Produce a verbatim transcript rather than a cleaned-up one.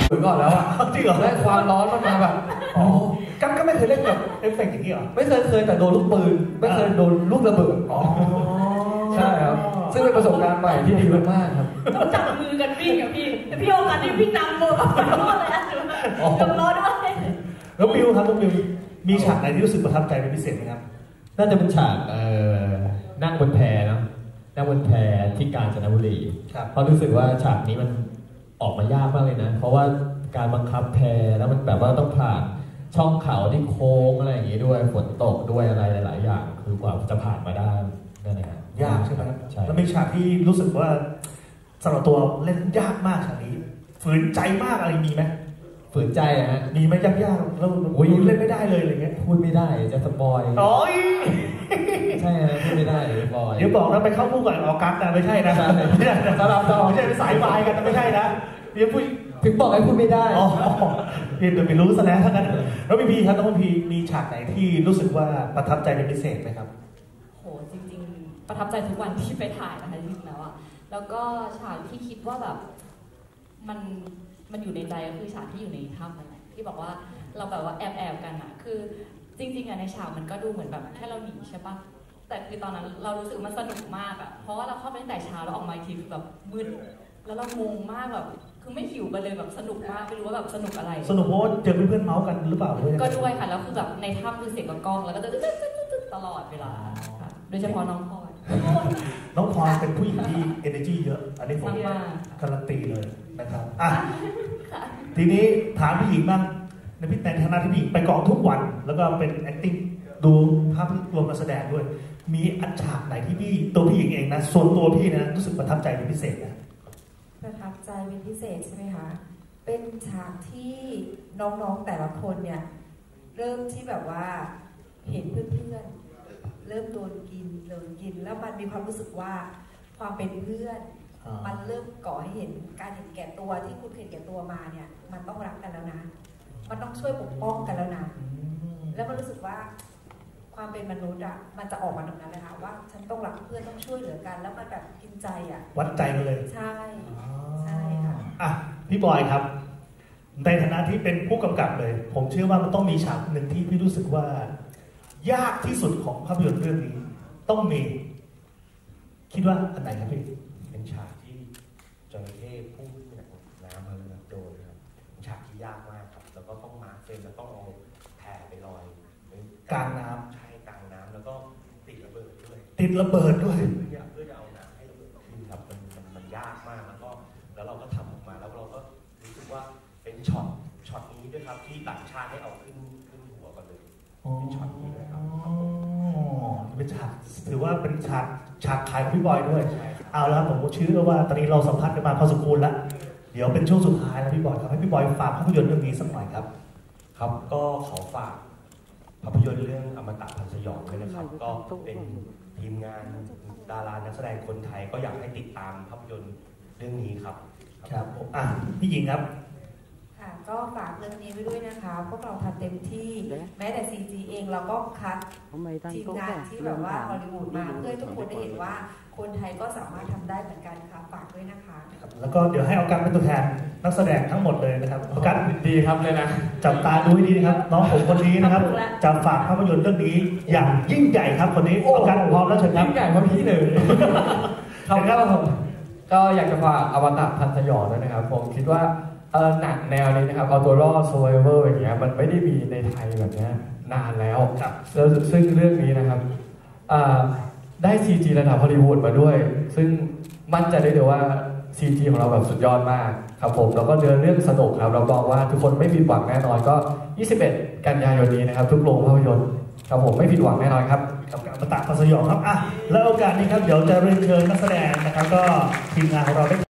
ถึงก่อนแล้วอ่ะจริงเหรอได้ความร้อนมันมาแบบอ๋อกั๊ก็ไม่เคยเล่นกับเอฟเฟกต์อย่างนี้เหรอไม่เคยเคยแต่โดนลูกปืนไม่เคยโดนลูกระเบิดอ๋อใช่ครับซึ่งเป็นประสบการณ์ใหม่ที่ดีมากๆครับต้องจับมือกันวิ่งกับพี่พี่โอกันที่วิ่งนำโบกไปรอดเลยอ่ะจบรอด้วยแล้วบิวครับน้องบิวมีฉากไหนที่รู้สึกประทับใจเป็นพิเศษไหมครับน่าจะเป็นฉากเอ่อนั่งบนแพเนาะนั่งบนแพที่กาญจนบุรีเพราะรู้สึกว่าฉากนี้มันออกมายากมากเลยนะเพราะว่าการบังคับแพแล้วมันแบบว่าต้องผ่านช่องเขาที่โค้งอะไรอย่างงี้ด้วยฝนตกด้วยอะไรหลายๆอย่างคือกว่าจะผ่านมาได้นั่นแหละยากใช่ไหมครับแล้วมีฉากที่รู้สึกว่าสำหรับตัวเล่นยากมากฉากนี้ฝืนใจมากอะไรมีไหมฝืนใจอะฮะมีไหมยากๆแล้วเล่นไม่ได้เลยอะไรเงี้ยพูดไม่ได้จะสปอยโอ้ยใช่ฮะพูดไม่ได้สปอยเดี๋ยวบอกนะไปเข้าคู่กับออกัสนะไม่ใช่นะสำหรับเราไม่ใช่เป็นสายวายกันนะไม่ใช่นะเดี๋ยวพูดถึงบอกให้พูดไม่ได้อ๋อเดี๋ยวไปรู้ซะแล้วทั้งนั้นแล้วพี่พีครับน้องพีมีฉากไหนที่รู้สึกว่าประทับใจเป็นพิเศษไหมครับโหจริงๆประทับใจทุกวันที่ไปถ่ายนะคะจริงๆแล้วอะแล้วก็ฉากที่คิดว่าแบบมันมันอยู่ในใจก็คือฉากที่อยู่ในถ้ำนั่นแหละที่บอกว่าเราแบบว่าแอบแอบกันอะคือจริงๆอะในฉากมันก็ดูเหมือนแบบแค่เราหนีใช่ปะแต่คือตอนนั้นเรารู้สึกมันสนุกมากอะเพราะว่าเราเข้าไปตั้งแต่เช้าแล้วออกมาอีกทีแบบมืดแล้วเรางงมากแบบคือไม่หิวกันเลยแบบสนุกมากไม่รู้ว่าแบบสนุกอะไรสนุกเพราะเจอเพื่อนๆเมาส์กันหรือเปล่าก็ด้วยค่ะแล้วคือแบบในถ้ำคือเสียงกล้องแล้วก็จะตลอดเวลาค่ะโดยเฉพาะน้องพลอยน้องพลอยเป็นผู้หญิงที่ energy เยอะอันนี้ผมการันตีเลยนะครับอ่ะทีนี้ถามพี่หญิงบ้างในพี่ในฐานะที่พี่หญิงไปกองทุกวันแล้วก็เป็น acting ดูภาพรวมการแสดงด้วยมีอันฉากไหนที่พี่ตัวพี่หญิงเองนะส่วนตัวพี่นะรู้สึกประทับใจเป็นพิเศษนะประทับใจเป็นพิเศษใช่ไหมคะเป็นฉากที่น้องๆแต่ละคนเนี่ยเริ่มที่แบบว่าเห็นเพื่อนๆเริ่มโดนกินโดนกินแล้วมันมีความรู้สึกว่าความเป็นเพื่อนมันเริ่มก่อให้เห็นการเห็นแก่ตัวที่คุณเห็นแก่ตัวมาเนี่ยมันต้องรักกันแล้วนะมันต้องช่วยปกป้องกันแล้วนะแล้วมันรู้สึกว่าความเป็นมนุษย์อ่ะมันจะออกมาตรงนั้นเลยค่ะว่าฉันต้องรักเพื่อนต้องช่วยเหลือกันแล้วมันแบบกินใจอ่ะวัดใจกันเลยใช่ใช่ค่ะอ่ะพี่บอยครับในฐานะที่เป็นผู้กำกับเลยผมเชื่อว่ามันต้องมีฉากหนึ่งที่พี่รู้สึกว่ายากที่สุดของภาพยนตร์เรื่องนี้ต้องมีคิดว่าอันไหนครับพี่เป็นฉากที่จระเข้พุ่งขึ้นจากน้ำมาเลยโดนครับเป็นฉากที่ยากมากครับแล้วก็ต้องมาร์คเฟรมแล้วต้องเอาแผ่ไปลอยกลางน้ำใช่กลางน้ำแล้วก็ติดระเบิดด้วยติดระเบิดด้วยเพื่อเพื่อจะเอาน้ำให้ระเบิดขึ้นครับมันมันมันยากมากแล้วก็แล้วเราก็ทำออกมาแล้วเราก็รู้สึกว่าเป็นช็อตช็อตนี้ด้วยครับที่ต่างชาติได้เอาขึ้นขึ้นหัวกันเลยเป็นช็อตนี้เลยครับเป็นฉากถือว่าเป็นฉากฉากขายของพี่บอยด้วยเอาแล้วผมเชื่อว่าตอนนี้เราสัมภาษณ์กันมาพอสมควรแล้วเดี๋ยวเป็นช่วงสุดท้ายแล้วพี่บอยครับให้พี่บอยฝากภาพยนตร์เรื่องนี้สักหน่อยครับครับก็ขอฝากภาพยนตร์เรื่องอมตะพันธ์สยองด้วยนะครับก็เป็นทีมงานดารานักแสดงคนไทยก็อยากให้ติดตามภาพยนตร์เรื่องนี้ครับครับผมอ่ะพี่หญิงครับค่ะก็ฝากเรื่องนี้ไว้ด้วยนะคะพวกเราทำเต็มที่แม้แต่ ซี จี เองเราก็คัดทีมงานที่แบบว่าฮอลลีวูดมาเพื่อให้ทุกคนได้เห็นว่าคนไทยก็สามารถทำได้เหมือนกันค่ะฝากด้วยนะคะแล้วก็เดี๋ยวให้ออกัสเป็นตัวแทนนักแสดงทั้งหมดเลยนะครับออกัสดีครับเลยนะจับตาดูให้ดีนะครับน้องผมคนนี้นะครับจะฝากภาพยนตร์เรื่องนี้อย่างยิ่งใหญ่ครับคนนี้ออกัสพร้อมแล้วเชิญครับยิ่งใหญ่เพราะพี่เลยครับก็อยากจะฝากอวตารพันธ์สยองด้วยนะครับผมคิดว่าเออหนังแนวนี้นะครับเอาตัวรอด survivor อย่างเงี้ยมันไม่ได้มีในไทยแบบนี้นานแล้วแล้วซึ่งเรื่องนี้นะครับได้ ซี จี ระดับฮอลลีวูดมาด้วยซึ่งมั่นใจได้เลยว่า ซี จี ของเราแบบสุดยอดมากครับผมแล้วก็เนื้อเรื่องสนุกครับเราบอกว่าทุกคนไม่ผิดหวังแน่นอนก็ยี่สิบเอ็ดกันยายนนี้นะครับทุกโรงภาพยนตร์ครับผมไม่ผิดหวังแน่นอนครับกับการอมตะพันธ์สยองครับอ่ะแล้วโอกาสนี้ครับเดี๋ยวจะเรียนเชิญนักแสดงนะครับก็ทีมงานของเราได้